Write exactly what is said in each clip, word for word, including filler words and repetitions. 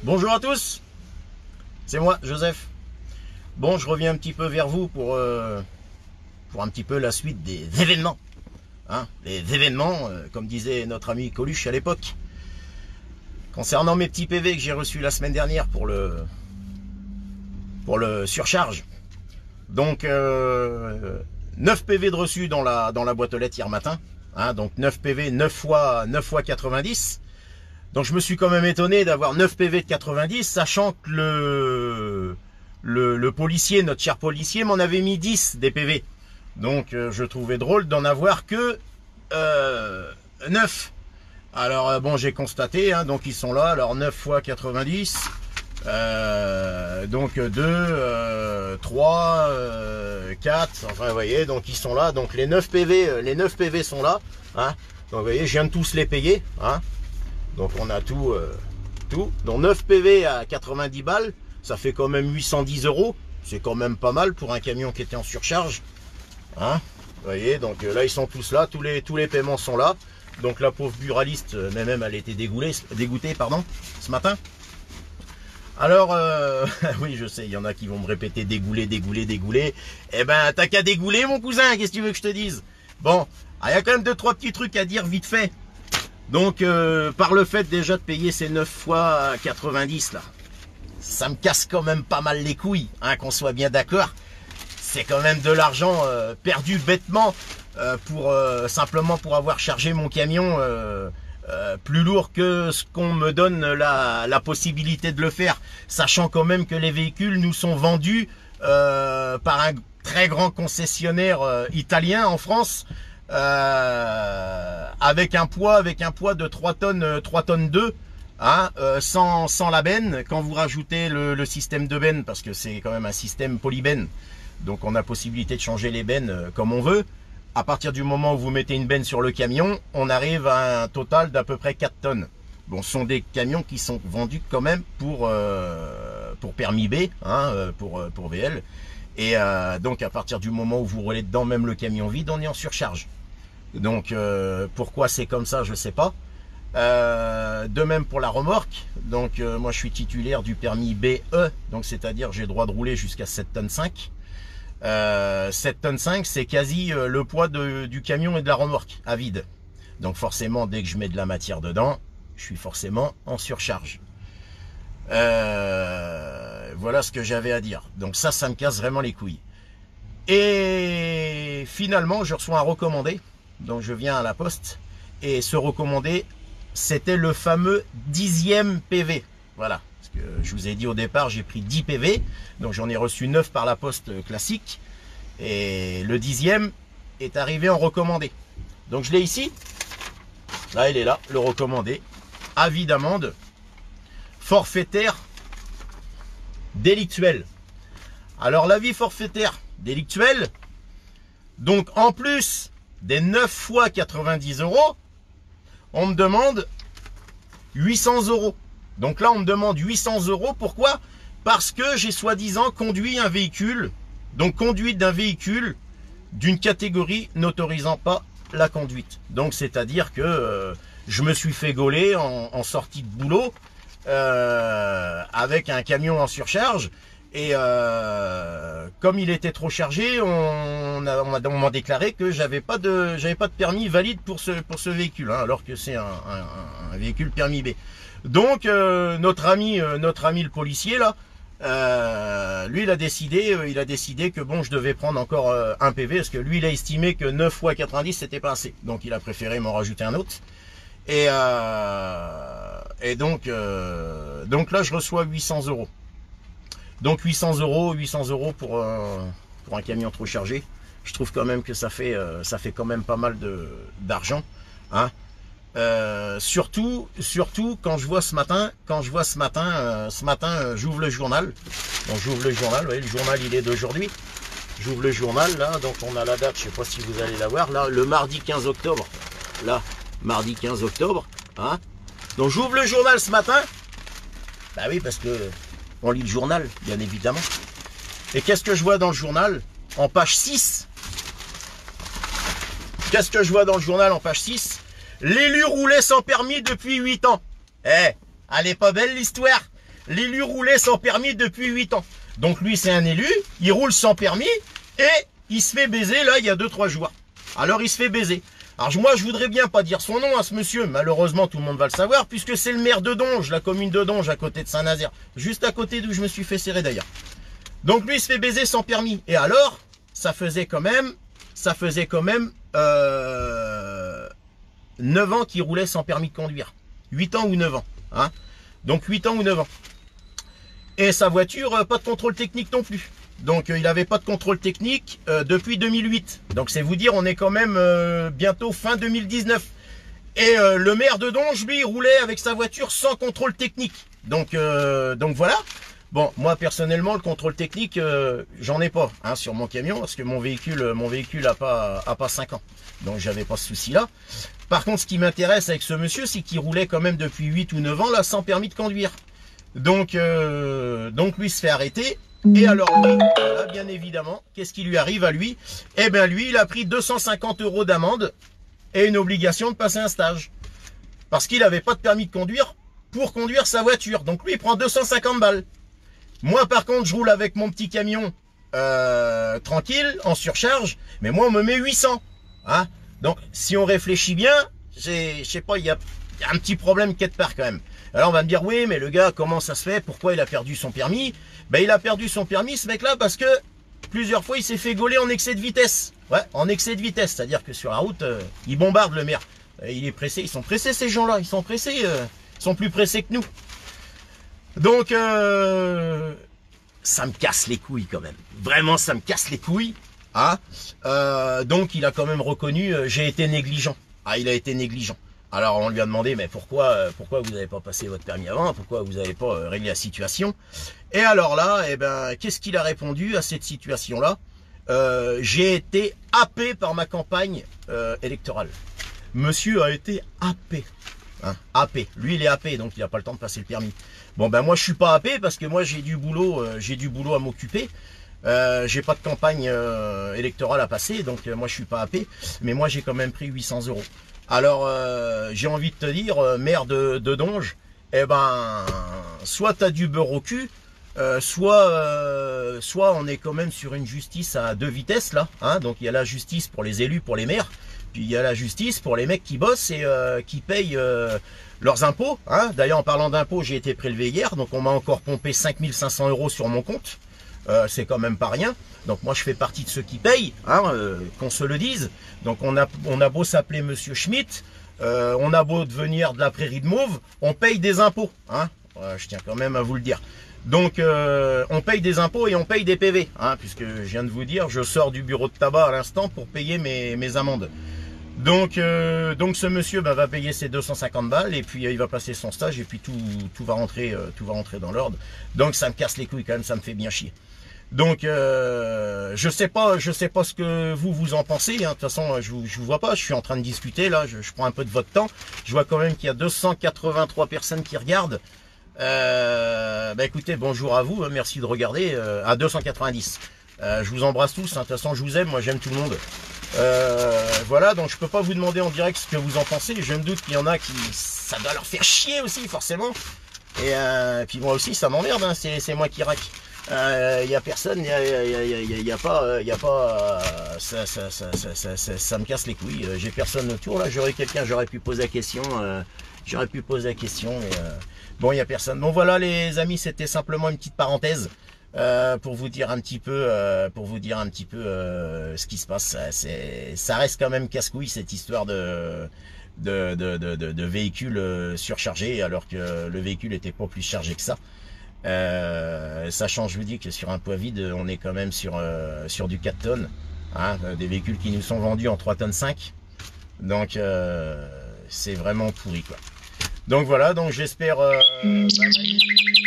Bonjour à tous, c'est moi, Joseph. Bon, je reviens un petit peu vers vous pour, euh, pour un petit peu la suite des événements. Hein, les événements, euh, comme disait notre ami Coluche à l'époque. Concernant mes petits P V que j'ai reçus la semaine dernière pour le, pour le surcharge. Donc, euh, neuf P V de reçus dans la, dans la boîte aux lettres hier matin. Hein, donc neuf P V, neuf fois, neuf fois quatre-vingt-dix. Donc je me suis quand même étonné d'avoir neuf P V de quatre-vingt-dix, sachant que le, le, le policier, notre cher policier, m'en avait mis dix des P V. Donc euh, je trouvais drôle d'en avoir que euh, neuf. Alors euh, bon, j'ai constaté, hein, donc ils sont là, alors neuf fois quatre-vingt-dix, euh, donc deux, euh, trois, euh, quatre, enfin vous voyez, donc ils sont là, donc les neuf P V, les neuf P V sont là, hein, donc vous voyez, je viens de tous les payer, hein. Donc on a tout, euh, tout. Donc neuf P V à quatre-vingt-dix balles, ça fait quand même huit cent dix euros. C'est quand même pas mal pour un camion qui était en surcharge. Hein, vous voyez, donc là ils sont tous là, tous les, tous les paiements sont là. Donc la pauvre buraliste, mais même elle était dégoûtée, dégoûtée pardon, ce matin. Alors, euh, oui je sais, il y en a qui vont me répéter dégouler, dégouler, dégouler. Eh ben t'as qu'à dégouler mon cousin, qu'est-ce que tu veux que je te dise? Bon, il y a quand même deux, trois petits trucs à dire vite fait. Donc, euh, par le fait déjà de payer ces neuf fois quatre-vingt-dix là, ça me casse quand même pas mal les couilles, hein, qu'on soit bien d'accord. C'est quand même de l'argent euh, perdu bêtement euh, pour euh, simplement pour avoir chargé mon camion euh, euh, plus lourd que ce qu'on me donne la, la possibilité de le faire. Sachant quand même que les véhicules nous sont vendus euh, par un très grand concessionnaire euh, italien en France. Euh, avec un poids avec un poids de trois tonnes trois tonnes deux, hein, euh, sans, sans la benne. Quand vous rajoutez le, le système de benne, parce que c'est quand même un système polybenne, donc on a possibilité de changer les bennes euh, comme on veut. À partir du moment où vous mettez une benne sur le camion, on arrive à un total d'à peu près quatre tonnes. Bon, ce sont des camions qui sont vendus quand même pour euh, pour permis B, hein, pour pour V L. Et euh, donc à partir du moment où vous roulez dedans, même le camion vide, on est en surcharge. Donc euh, pourquoi c'est comme ça, je sais pas. Euh, de même pour la remorque. Donc euh, moi je suis titulaire du permis B E, donc c'est-à-dire j'ai droit de rouler jusqu'à sept tonnes cinq. Euh, sept tonnes cinq, c'est quasi euh, le poids de, du camion et de la remorque à vide. Donc forcément, dès que je mets de la matière dedans, je suis forcément en surcharge. Euh, voilà ce que j'avais à dire. Donc ça, ça me casse vraiment les couilles. Et finalement, je reçois un recommandé. Donc je viens à la poste. Et ce recommandé, c'était le fameux dixième P V. Voilà. Parce que je vous ai dit au départ, j'ai pris dix P V. Donc j'en ai reçu neuf par la poste classique. Et le dixième est arrivé en recommandé. Donc je l'ai ici. Là, il est là, le recommandé. Avis d'amende forfaitaire délictuel. Alors l'avis forfaitaire délictuel, donc en plus des neuf fois quatre-vingt-dix euros, on me demande huit cents euros. Donc là on me demande huit cents euros, pourquoi? Parce que j'ai soi-disant conduit un véhicule, donc conduite d'un véhicule d'une catégorie n'autorisant pas la conduite. Donc c'est-à-dire que euh, je me suis fait gauler en, en sortie de boulot, Euh, avec un camion en surcharge, et euh, comme il était trop chargé, on a, on m'a on m'a déclaré que j'avais pas de j'avais pas de permis valide pour ce pour ce véhicule, hein, alors que c'est un, un, un véhicule permis B. Donc euh, notre ami euh, notre ami le policier là, euh, lui il a décidé euh, il a décidé que bon, je devais prendre encore euh, un P V, parce que lui il a estimé que neuf fois quatre-vingt-dix c'était pas assez, donc il a préféré m'en rajouter un autre. Et, euh, et donc, euh, donc là, je reçois huit cents euros. Donc huit cents euros, huit cents euros pour, euh, pour un camion trop chargé. Je trouve quand même que ça fait, euh, ça fait quand même pas mal de d'argent, hein. Euh, surtout, surtout quand je vois ce matin, quand je vois ce matin, euh, ce matin, euh, j'ouvre le journal. Donc j'ouvre le journal. Vous voyez, le journal, il est d'aujourd'hui. J'ouvre le journal là, donc on a la date. Je sais pas si vous allez la voir là, le mardi quinze octobre. Là. Mardi quinze octobre, hein. Donc j'ouvre le journal ce matin. Bah oui, parce que on lit le journal, bien évidemment. Et qu'est-ce que je vois dans le journal? En page six. Qu'est-ce que je vois dans le journal en page six? L'élu roulait sans permis depuis huit ans. Eh, elle est pas belle l'histoire. l'élu roulait sans permis depuis huit ans. Donc lui, c'est un élu, il roule sans permis et il se fait baiser là il y a deux trois jours. Alors il se fait baiser. Alors moi, je voudrais bien pas dire son nom à ce monsieur. Malheureusement, tout le monde va le savoir puisque c'est le maire de Donge, la commune de Donge, à côté de Saint-Nazaire. Juste à côté d'où je me suis fait serrer d'ailleurs. Donc lui, il se fait baiser sans permis. Et alors, ça faisait quand même, ça faisait quand même euh, neuf ans qu'il roulait sans permis de conduire. huit ans ou neuf ans. Hein. Donc huit ans ou neuf ans. Et sa voiture, euh, pas de contrôle technique non plus. Donc euh, il n'avait pas de contrôle technique euh, depuis deux mille huit. Donc c'est vous dire, on est quand même euh, bientôt fin deux mille dix-neuf. Et euh, le maire de Donge, lui, roulait avec sa voiture sans contrôle technique. Donc, euh, donc voilà. Bon, moi personnellement, le contrôle technique, euh, j'en ai pas hein, sur mon camion parce que mon véhicule, mon véhicule a pas, a pas cinq ans. Donc j'avais pas ce souci-là. Par contre, ce qui m'intéresse avec ce monsieur, c'est qu'il roulait quand même depuis huit ou neuf ans là sans permis de conduire. Donc, euh, donc lui se fait arrêter. Et alors lui, voilà, bien évidemment, qu'est-ce qui lui arrive à lui? Eh bien lui, il a pris deux cent cinquante euros d'amende et une obligation de passer un stage. Parce qu'il n'avait pas de permis de conduire pour conduire sa voiture. Donc lui, il prend deux cent cinquante balles. Moi, par contre, je roule avec mon petit camion euh, tranquille, en surcharge. Mais moi, on me met huit cents. Hein. Donc, si on réfléchit bien, je sais pas, il y a un petit problème quelque part quand même. Alors on va me dire, oui, mais le gars, comment ça se fait? Pourquoi il a perdu son permis? Ben il a perdu son permis, ce mec-là, parce que plusieurs fois, il s'est fait gauler en excès de vitesse. Ouais, en excès de vitesse, c'est-à-dire que sur la route, euh, il bombarde le maire. Euh, il est pressé, ils sont pressés ces gens-là, ils sont pressés, euh, ils sont plus pressés que nous. Donc, euh, ça me casse les couilles quand même. Vraiment, ça me casse les couilles. Hein euh, donc, il a quand même reconnu, euh, j'ai été négligent. Ah, il a été négligent. Alors on lui a demandé, mais pourquoi, pourquoi vous n'avez pas passé votre permis avant? Pourquoi vous n'avez pas réglé la situation? Et alors là, eh ben, qu'est-ce qu'il a répondu à cette situation-là? euh, J'ai été happé par ma campagne euh, électorale. Monsieur a été happé. Hein, happé. Lui, il est happé, donc il n'a pas le temps de passer le permis. Bon, ben moi, je suis pas happé parce que moi, j'ai du boulot, euh, j'ai du boulot à m'occuper. Euh, j'ai pas de campagne euh, électorale à passer, donc euh, moi, je suis pas happé. Mais moi, j'ai quand même pris huit cents euros. Alors, euh, j'ai envie de te dire, euh, maire de, de Donge, eh ben, soit tu as du beurre au cul, euh, soit, euh, soit on est quand même sur une justice à deux vitesses, là. Hein, donc, il y a la justice pour les élus, pour les maires, puis il y a la justice pour les mecs qui bossent et euh, qui payent euh, leurs impôts. Hein. D'ailleurs, en parlant d'impôts, j'ai été prélevé hier, donc on m'a encore pompé cinq mille cinq cents euros sur mon compte. Euh, c'est quand même pas rien. Donc moi je fais partie de ceux qui payent, hein, euh, qu'on se le dise. Donc on a, on a beau s'appeler Monsieur Schmitt, euh, on a beau devenir de la prairie de Mauve, on paye des impôts. Hein, euh, je tiens quand même à vous le dire. Donc euh, on paye des impôts et on paye des P V. Hein, puisque je viens de vous dire, je sors du bureau de tabac à l'instant pour payer mes, mes amendes. Donc, euh, donc ce monsieur bah, va payer ses deux cent cinquante balles et puis euh, il va passer son stage et puis tout, tout, va rentrer, euh, tout va rentrer dans l'ordre. Donc ça me casse les couilles quand même, ça me fait bien chier. Donc euh, je sais pas, je sais pas ce que vous vous en pensez. Hein. De toute façon, je vous, je vous vois pas. Je suis en train de discuter là. Je, je prends un peu de votre temps. Je vois quand même qu'il y a deux cent quatre-vingt-trois personnes qui regardent. Euh, bah écoutez, bonjour à vous. Hein, merci de regarder. Euh, à deux cent quatre-vingt-dix. Euh, je vous embrasse tous. Hein. De toute façon, je vous aime. Moi, j'aime tout le monde. Euh, voilà. Donc, je peux pas vous demander en direct ce que vous en pensez. Je me doute qu'il y en a qui, ça doit leur faire chier aussi, forcément. Et euh, puis moi aussi, ça m'emmerde. Hein. C'est moi qui raque. Il euh, y a personne, il y a, y, a, y, a, y a pas, il y a pas, euh, ça, ça, ça, ça, ça, ça, ça me casse les couilles. J'ai personne autour là. J'aurais quelqu'un, j'aurais pu poser la question, euh, j'aurais pu poser la question, mais euh, bon, il y a personne. Bon voilà les amis, c'était simplement une petite parenthèse euh, pour vous dire un petit peu, euh, pour vous dire un petit peu euh, ce qui se passe. C'est, ça reste quand même casse-couille cette histoire de de, de, de, de, de véhicules surchargés alors que le véhicule n'était pas plus chargé que ça. Euh, sachant, je vous dis que sur un poids vide, on est quand même sur, euh, sur du quatre tonnes, hein, des véhicules qui nous sont vendus en trois tonnes cinq. Donc, euh, c'est vraiment pourri, quoi. Donc voilà, donc j'espère... Euh, bah, Manu,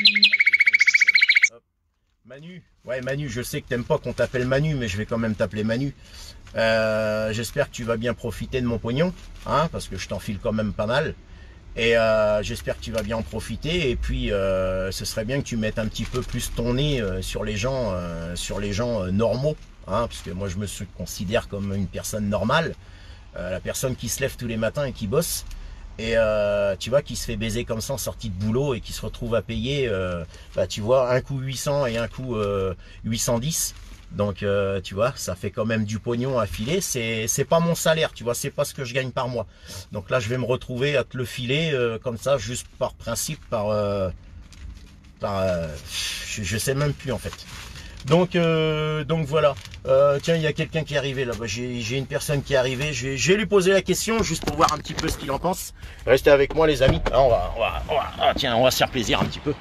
Manu, ouais Manu, je sais que t'aimes pas qu'on t'appelle Manu, mais je vais quand même t'appeler Manu. Euh, j'espère que tu vas bien profiter de mon pognon, hein, parce que je t'enfile quand même pas mal. Et euh, j'espère que tu vas bien en profiter. Et puis, euh, ce serait bien que tu mettes un petit peu plus ton nez euh, sur les gens, euh, sur les gens euh, normaux, hein, parce que moi, je me considère comme une personne normale, euh, la personne qui se lève tous les matins et qui bosse. et euh, tu vois, qui se fait baiser comme ça en sortie de boulot et qui se retrouve à payer, euh, bah, tu vois, un coup huit cents et un coup euh, huit cent dix. Donc, euh, tu vois, ça fait quand même du pognon à filer. C'est c'est pas mon salaire, tu vois, c'est pas ce que je gagne par mois. Donc là, je vais me retrouver à te le filer euh, comme ça, juste par principe, par... Euh, par euh, je, je sais même plus en fait. Donc, euh, donc voilà. Euh, tiens, il y a quelqu'un qui est arrivé là. J'ai une personne qui est arrivée. Je vais, je vais lui poser la question juste pour voir un petit peu ce qu'il en pense. Restez avec moi, les amis. Ah, on va, on va, on va, ah, tiens, on va se faire plaisir un petit peu.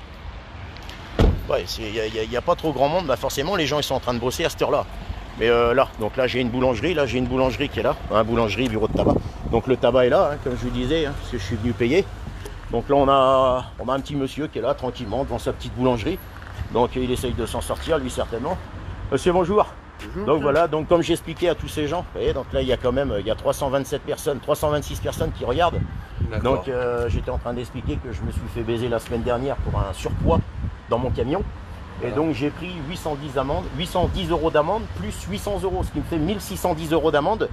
Ouais, il n'y a, y a pas trop grand monde. Bah forcément, les gens ils sont en train de bosser à cette heure-là. Mais euh, là, donc là, j'ai une boulangerie. Là, j'ai une boulangerie qui est là. Hein, boulangerie, bureau de tabac. Donc le tabac est là, hein, comme je vous disais, hein, parce que je suis venu payer. Donc là, on a, on a un petit monsieur qui est là tranquillement devant sa petite boulangerie. Donc il essaye de s'en sortir, lui certainement. Monsieur, bonjour. Bonjour. Donc voilà, donc comme j'expliquais à tous ces gens, vous voyez, donc là il y a quand même il y a trois cent vingt-sept personnes, trois cent vingt-six personnes qui regardent. Donc euh, j'étais en train d'expliquer que je me suis fait baiser la semaine dernière pour un surpoids dans mon camion. Et voilà. Donc j'ai pris huit cent dix amendes, huit cent dix euros d'amende plus huit cents euros, ce qui me fait mille six cent dix euros d'amende.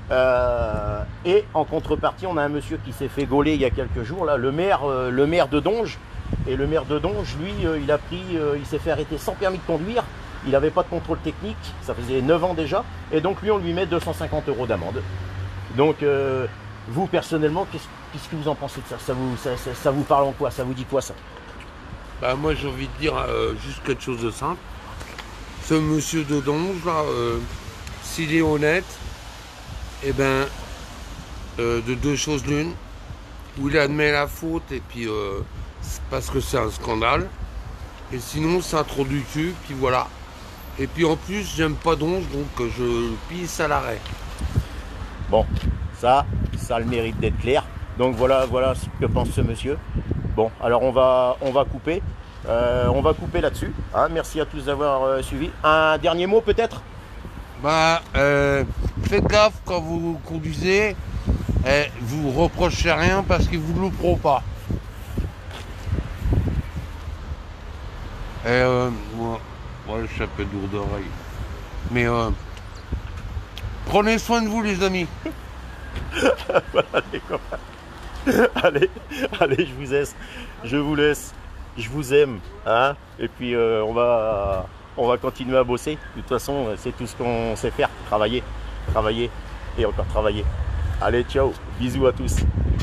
Euh, et en contrepartie, on a un monsieur qui s'est fait gauler il y a quelques jours, là, le maire, euh, le maire de Donge. Et le maire de Donge, lui, euh, il a pris, euh, il s'est fait arrêter sans permis de conduire. Il n'avait pas de contrôle technique, ça faisait neuf ans déjà. Et donc lui, on lui met deux cent cinquante euros d'amende. Donc euh, vous, personnellement, qu'est-ce qu'est-ce que vous en pensez de ça, ça vous, ça, ça, ça vous parle en quoi? Ça vous dit quoi, ça? Bah moi, j'ai envie de dire euh, juste quelque chose de simple. Ce monsieur de Donge, là, euh, s'il est honnête, eh ben, euh, de deux choses l'une, où il admet la faute et puis euh, parce que c'est un scandale, et sinon c'est un trou du cul, puis voilà. Et puis en plus, j'aime pas Donge, donc je pisse à l'arrêt. Bon, ça, ça a le mérite d'être clair. Donc voilà, voilà ce que pense ce monsieur. Bon, alors on va, on va couper. Euh, on va couper là-dessus. Hein, merci à tous d'avoir euh, suivi. Un dernier mot peut-être? Bah, euh, faites gaffe quand vous conduisez. Eh, vous reprochez rien parce qu'ils vous louperont pas. Et euh, moi, moi, je suis un peu lourd d'oreille. Mais euh, prenez soin de vous, les amis. Voilà, les copains. Allez, allez, je vous laisse. Je vous laisse. Je vous aime. Hein, et puis euh, on va, on va continuer à bosser. De toute façon, c'est tout ce qu'on sait faire. Travailler, travailler et encore travailler. Allez, ciao. Bisous à tous.